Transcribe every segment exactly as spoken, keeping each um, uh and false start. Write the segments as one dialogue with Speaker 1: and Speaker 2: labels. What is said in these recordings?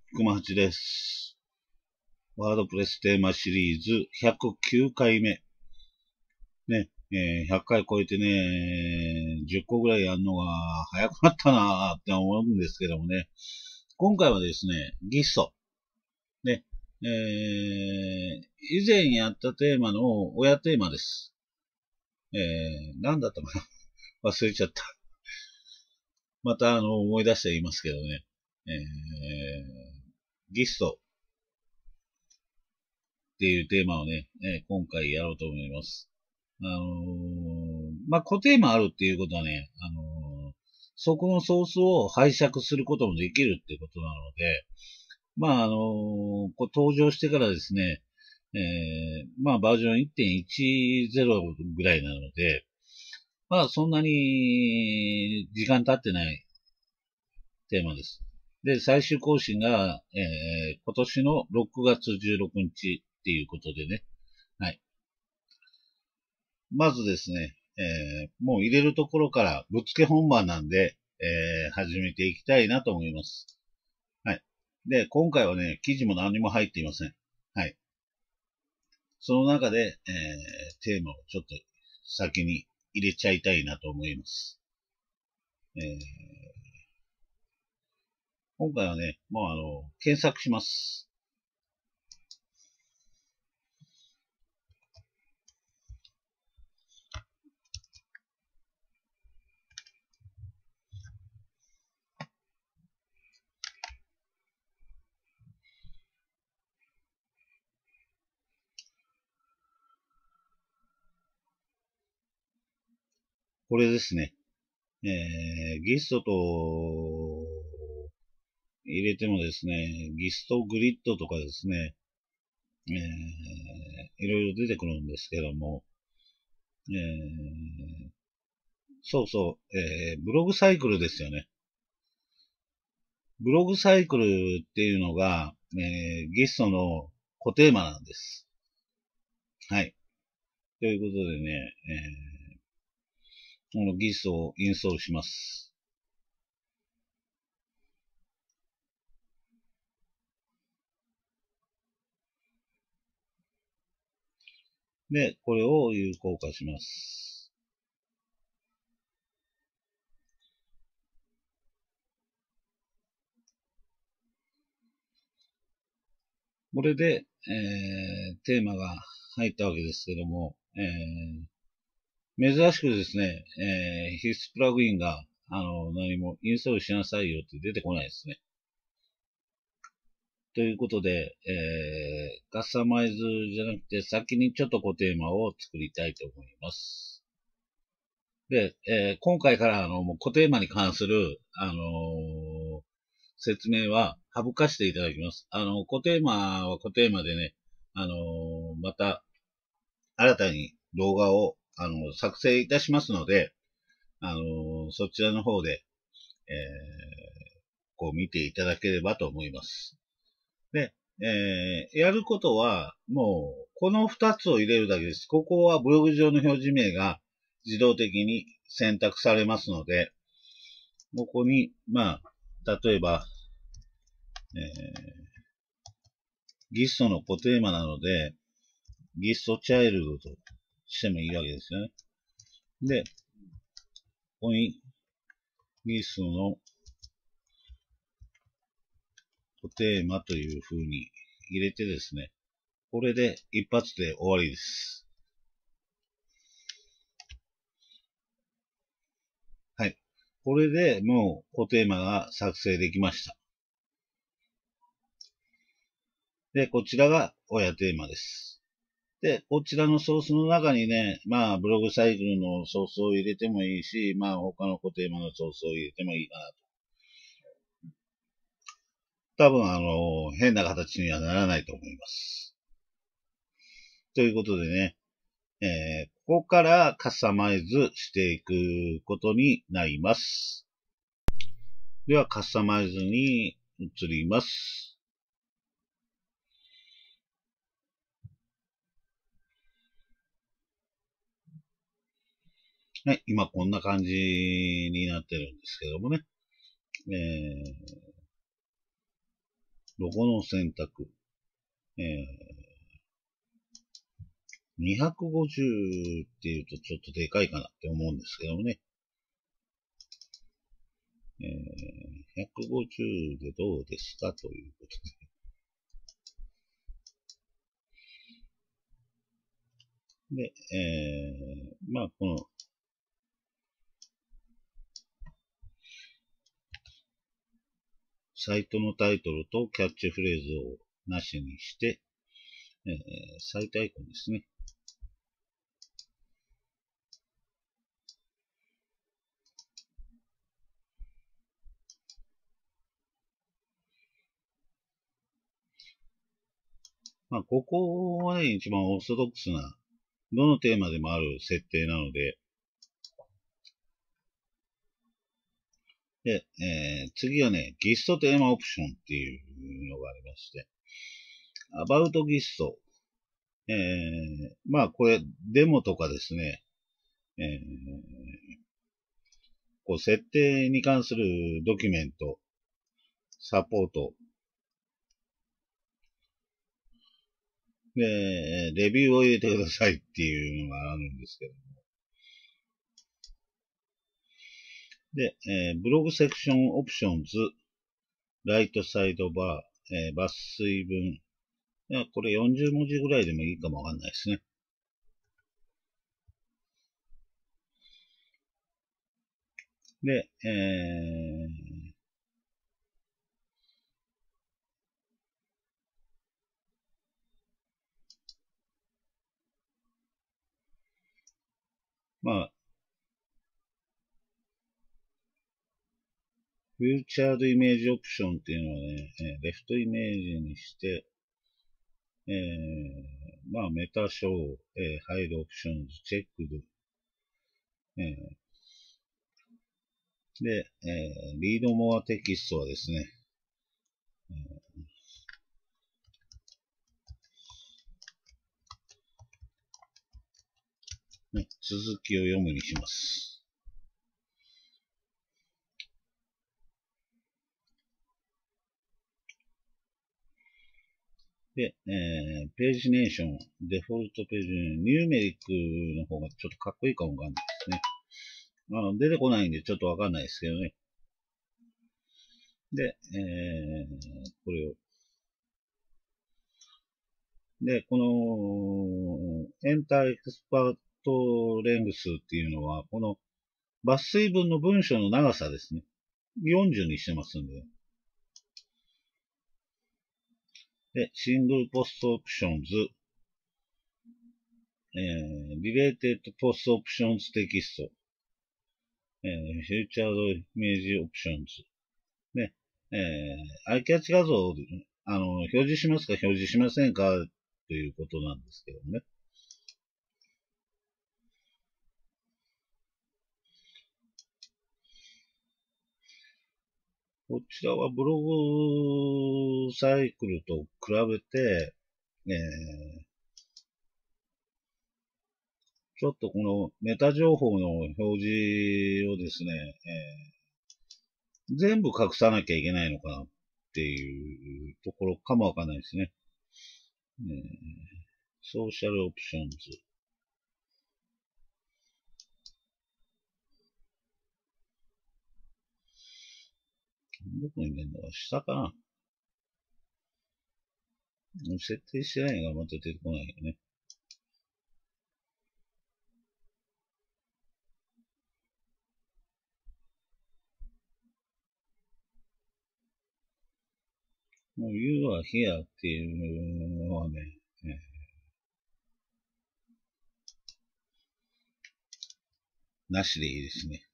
Speaker 1: 熊八です。ワードプレステーマシリーズひゃくきゅうかいめ。ね、えー、ひゃっかい超えてね、じゅっこぐらいやるのが早くなったなーって思うんですけどもね。今回はですね、ギスト。ね、えー、以前やったテーマの親テーマです。えー、なんだったかな忘れちゃった。またあの思い出して言いますけどね。えー、ギスト。っていうテーマをね、えー今回やろうと思います。あのーまあ、固定マあるっていうことはね、あのーそこのソースを拝借することもできるっていうことなので、まあ、あのーこう登場してからですね、えーまあ、バージョンいってんいちゼロぐらいなので、まあ、そんなに時間経ってないテーマです。で、最終更新が、えー今年のろくがつじゅうろくにちっていうことでね、はい。まずですね、えーもう入れるところからぶっつけ本番なんで、えー始めていきたいなと思います。はい。で、今回はね、記事も何も入っていません。はい。その中で、えーテーマをちょっと先に入れちゃいたいなと思います。えー今回はね、もうあの、検索します。これですね。えーギストと入れてもですね、ギストグリッドとかですね、えー、いろいろ出てくるんですけども、えー、そうそう、えー、ブログサイクルですよね。ブログサイクルっていうのが、えー、ゲストの固テーマなんです。はい。ということでね、えー、このギストをインストールします。で、これを有効化します。これで、えー、テーマが入ったわけですけども、えー、珍しくですね、えー、必須プラグインが、あの、何もインストールしなさいよって出てこないですね。ということで、えー、カスタマイズじゃなくて、先にちょっとこうテーマを作りたいと思います。で、えー今回からあの、もう固テーマに関する、あのー説明は省かしていただきます。あの、固テーマは固テーマでね、あのーまた、新たに動画を、あの、作成いたしますので、あのーそちらの方で、えーこう見ていただければと思います。で、えーやることは、もう、この二つを入れるだけです。ここはブログ上の表示名が自動的に選択されますので、ここに、まあ、例えば、えーギストの固テーマなので、ギストチャイルドとしてもいいわけですよね。で、ここにギストの固テーマという風に入れてですね、これで一発で終わりです。はい。これでもう固テーマが作成できました。で、こちらが親テーマです。で、こちらのソースの中にね、まあ、ブログサイクルのソースを入れてもいいし、まあ、他の固テーマのソースを入れてもいいかなと。多分、あの、変な形にはならないと思います。ということでね、えーここからカスタマイズしていくことになります。では、カスタマイズに移ります。はい、今こんな感じになってるんですけどもね。えーロゴの選択。えー、にひゃくごじゅうっていうとちょっとでかいかなって思うんですけどもね。えー、ひゃくごじゅうでどうですかということで。で、えー、まあ、この、サイトのタイトルとキャッチフレーズをなしにして、えー、サイトアイコンですね。まあ、ここはね、一番オーソドックスな、どのテーマでもある設定なので、で、えー、次はね、ギストテーマオプションっていうのがありまして、About ギスト。えー、まあ、これ、デモとかですね、えー、こう、設定に関するドキュメント、サポート、で、レビューを入れてくださいっていうのがあるんですけども。で、えー、ブログセクションオプションズ、ライトサイドバー、えー、抜粋文。いや、これよんじゅう文字ぐらいでもいいかもわかんないですね。で、えー、まあ、フューチャードイメージオプションっていうのはね、えー、レフトイメージにして、えー、まあ、メタショー、えー、ハイドオプションズ、チェックド、えー、で、えー、リードモアテキストはですね、えー、ね、続きを読むにします。で、えー、ページネーション、デフォルトページネーション、ニューメリックの方がちょっとかっこいいかもわかんないですね。あの、出てこないんでちょっとわかんないですけどね。で、えー、これを。で、この、エンターエクスパートレングスっていうのは、この抜粋文の文章の長さですね。よんじゅうにしてますんで。で、シングルポストオプションズ、えー、リレーテッドポストオプションズテキスト、えー、フューチャードイメージオプションズ。ね、えー、アイキャッチ画像を、あの、表示しますか表示しませんかということなんですけどね。こちらはブログサイクルと比べて、えー、ちょっとこのメタ情報の表示をですね、えー、全部隠さなきゃいけないのかなっていうところかもわかんないですね。えー、ソーシャルオプションズ。どこに出るのか下かな。設定してないのがまた出てこないよね。もう You are here っていうのはね、えー、なしでいいですね。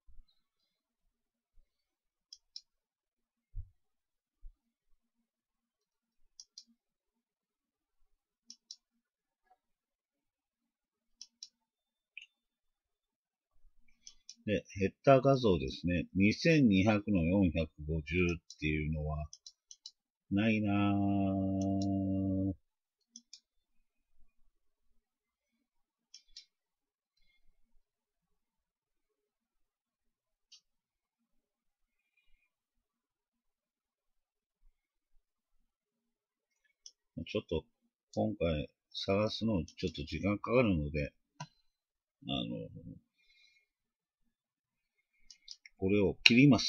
Speaker 1: で、ヘッダー画像ですね。にせんにひゃくのよんひゃくごじゅうっていうのは、ないなぁ。 ちょっと、今回探すのちょっと時間かかるので、あの、これを切ります。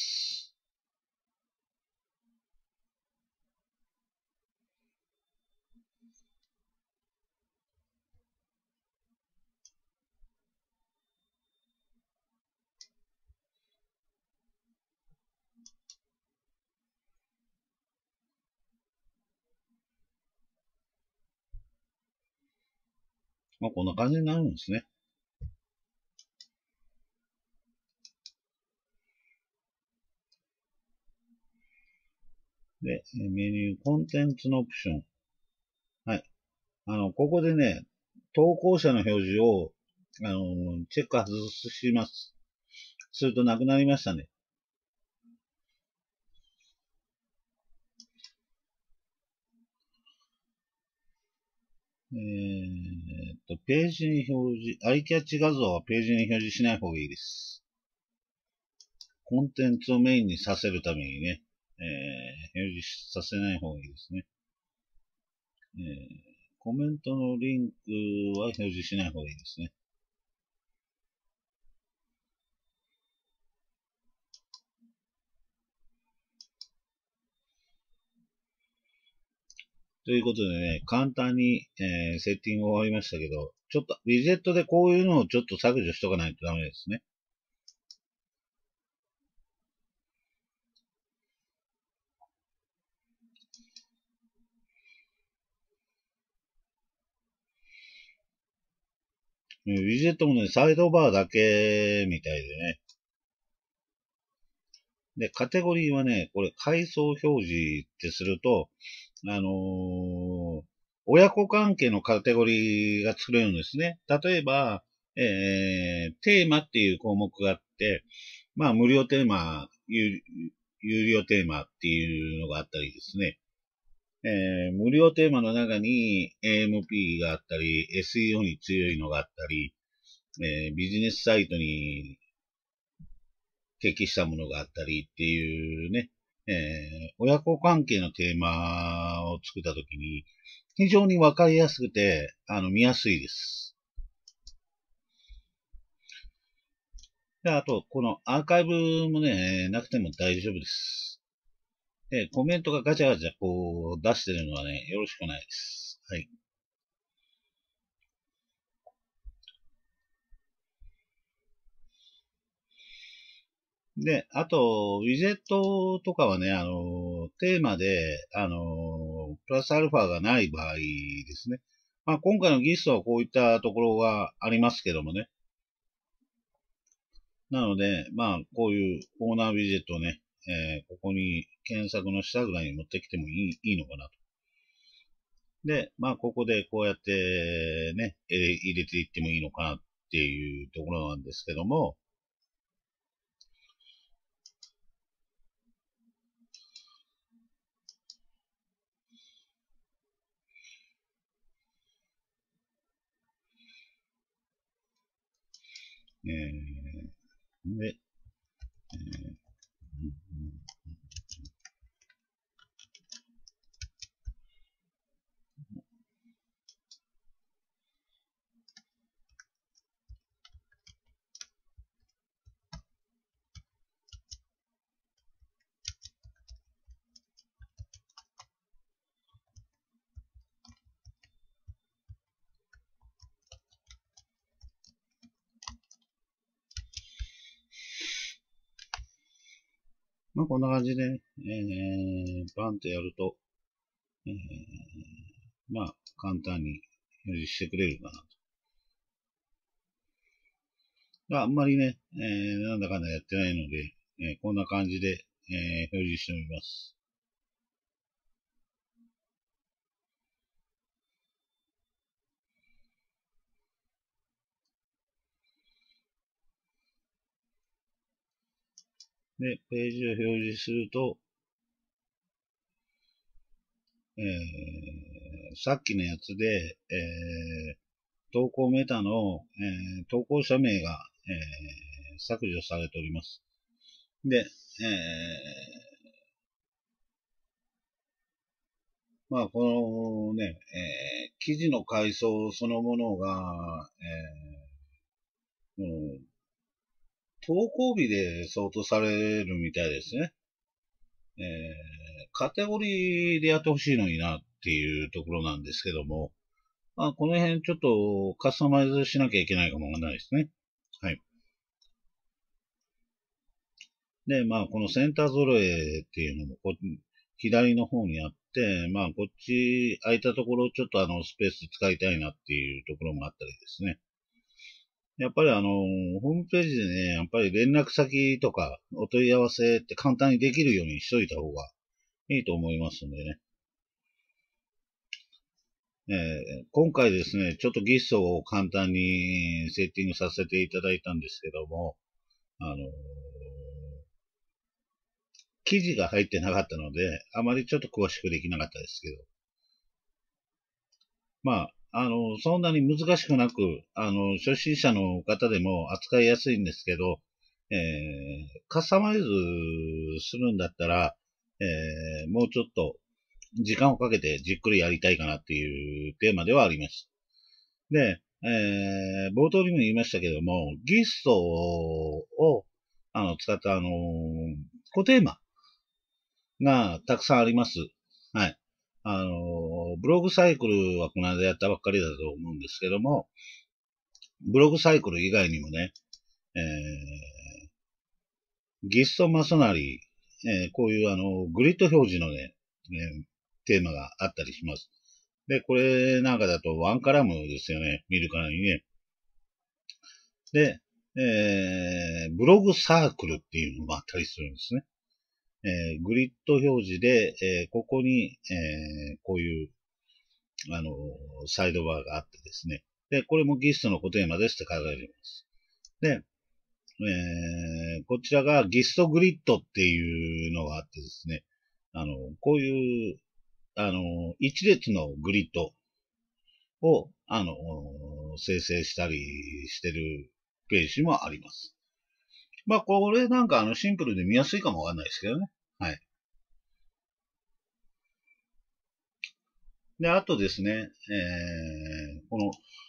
Speaker 1: まあ、こんな感じになるんですね。で、メニュー、コンテンツのオプション。はい。あの、ここでね、投稿者の表示を、あの、チェック外します。するとなくなりましたね。えーっと、ページに表示、アイキャッチ画像はページに表示しない方がいいです。コンテンツをメインにさせるためにね、えー、表示させない方がいいですね。えー、コメントのリンクは表示しない方がいいですね。ということでね、簡単に、えー、セッティング終わりましたけど、ちょっと、ウィジェットでこういうのをちょっと削除しとかないとダメですね。ウィジェットもね、サイドバーだけみたいでね。で、カテゴリーはね、これ、階層表示ってすると、あのー親子関係のカテゴリーが作れるんですね。例えば、えー、テーマっていう項目があって、まあ、無料テーマ、有有料テーマっていうのがあったりですね。えー、無料テーマの中に エーエムピー があったり、エスイーオー に強いのがあったり、えービジネスサイトに適したものがあったりっていうね、えー親子関係のテーマを作ったときに、非常にわかりやすくて、あの、見やすいです。で、あと、このアーカイブもね、なくても大丈夫です。で、コメントがガチャガチャこう出してるのはね、よろしくないです。はい。で、あと、ウィジェットとかはね、あの、テーマで、あの、プラスアルファがない場合ですね。まあ、今回のギストはこういったところがありますけどもね。なので、まあ、こういうコーナーウィジェットをね、えーここに検索の下ぐらいに持ってきてもいいいいのかなと。で、まあ、ここでこうやってね、えー入れていってもいいのかなっていうところなんですけども、えー、で、えーまあ、こんな感じで、えー、バンとやると、えー、まあ、簡単に表示してくれるかなと。あんまりね、えー、なんだかんだやってないので、えー、こんな感じで、えー、表示してみます。で、ページを表示すると、えー、さっきのやつで、えー、投稿メタの、えー、投稿者名が、えー、削除されております。で、えーまあ、このね、えー、記事の階層そのものが、えー、うん、投稿日で相当されるみたいですね。えー、カテゴリーでやってほしいのになっていうところなんですけども、まあ、この辺ちょっとカスタマイズしなきゃいけないかもわかんないですね。はい。で、まあ、このセンター揃えっていうのもこ、左の方にあって、まあ、こっち空いたところをちょっとあの、スペース使いたいなっていうところもあったりですね。やっぱりあの、ホームページでね、やっぱり連絡先とかお問い合わせって簡単にできるようにしといた方がいいと思いますんでね。えー今回ですね、ちょっとギストを簡単にセッティングさせていただいたんですけども、あのー記事が入ってなかったので、あまりちょっと詳しくできなかったですけど、まあ、あの、そんなに難しくなく、あの、初心者の方でも扱いやすいんですけど、えー、カスタマイズするんだったら、えー、もうちょっと時間をかけてじっくりやりたいかなっていうテーマではあります。で、えー、冒頭にも言いましたけども、ギストを、あの、使ったあの、固テーマがたくさんあります。はい。あの、ブログサイクルはこの間やったばっかりだと思うんですけども、ブログサイクル以外にもね、えー、ギストマソナリー、えー、こういうあの、グリッド表示のね、えーテーマがあったりします。で、これなんかだとワンカラムですよね。見るからにね。で、えー、ブログサークルっていうのもあったりするんですね。えー、グリッド表示で、えー、ここに、えー、こういう、あの、サイドバーがあってですね。で、これもギストの固テーマですって書かれています。で、えー、こちらがギストグリッドっていうのがあってですね。あの、こういう、あの、一列のグリッドを、あの、生成したりしてるページもあります。まあ、これなんかあのシンプルで見やすいかもわかんないですけどね。はい。で、あとですね、えー、この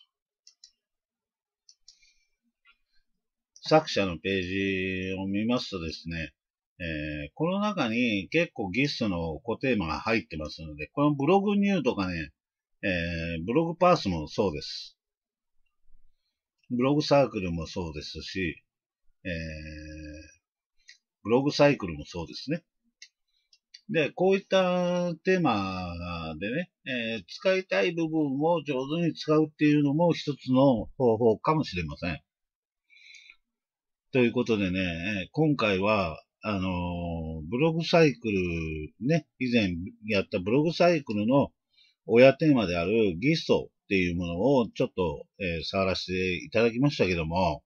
Speaker 1: 作者のページを見ますとですね、えー、この中に結構ギストの固テーマが入ってますので、このブログニューとかね、えー、ブログパースもそうです。ブログサークルもそうですし、えー、ブログサイクルもそうですね。で、こういったテーマでね、えー使いたい部分を上手に使うっていうのも一つの方法かもしれません。ということでね、今回は、あのーブログサイクル、ね、以前やったブログサイクルの親テーマであるギストっていうものをちょっと、えー触らせていただきましたけども、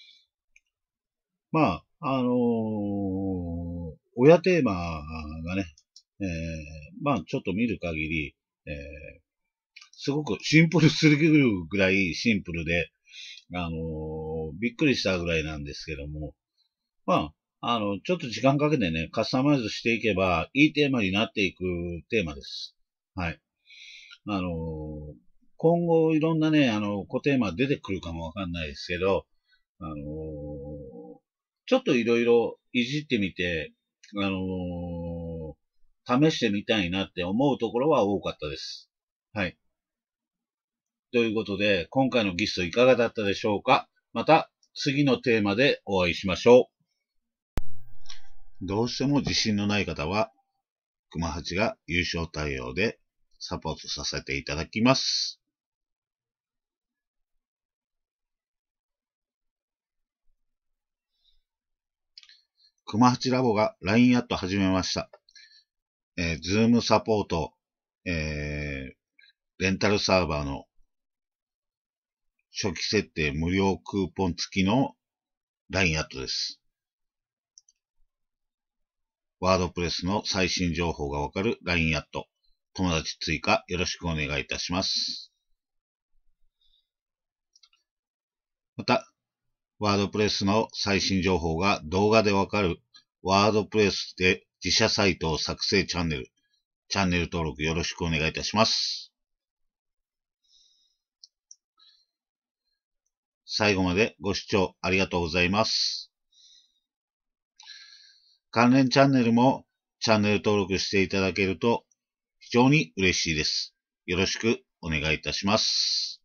Speaker 1: まあ、あのー親テーマがね、えーまあ、ちょっと見る限り、えーすごくシンプルすぎるぐらいシンプルで、あのーびっくりしたぐらいなんですけども、まあ、あの、ちょっと時間かけてね、カスタマイズしていけば、いいテーマになっていくテーマです。はい。あのー今後いろんなね、あの、小テーマ出てくるかもわかんないですけど、あのーちょっといろいろいじってみて、あのー試してみたいなって思うところは多かったです。はい。ということで、今回のギストいかがだったでしょうか？また次のテーマでお会いしましょう。どうしても自信のない方は、熊八が優勝対応でサポートさせていただきます。熊八ラボが ライン アット始めました。えー、ズームサポート、えー、レンタルサーバーの初期設定無料クーポン付きの ライン アットです。ワードプレスの最新情報がわかる ライン アット。友達追加よろしくお願いいたします。また、ワードプレスの最新情報が動画でわかるワードプレスで自社サイトを作成チャンネルチャンネル登録よろしくお願いいたします。最後までご視聴ありがとうございます。関連チャンネルもチャンネル登録していただけると非常に嬉しいです。よろしくお願いいたします。